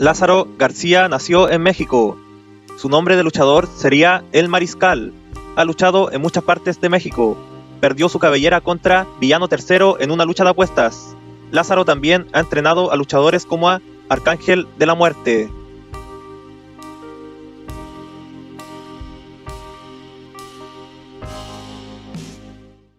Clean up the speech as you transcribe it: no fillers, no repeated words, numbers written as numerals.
Lázaro García nació en México. Su nombre de luchador sería El Mariscal. Ha luchado en muchas partes de México. Perdió su cabellera contra Villano III en una lucha de apuestas. Lázaro también ha entrenado a luchadores como a Arcángel de la Muerte.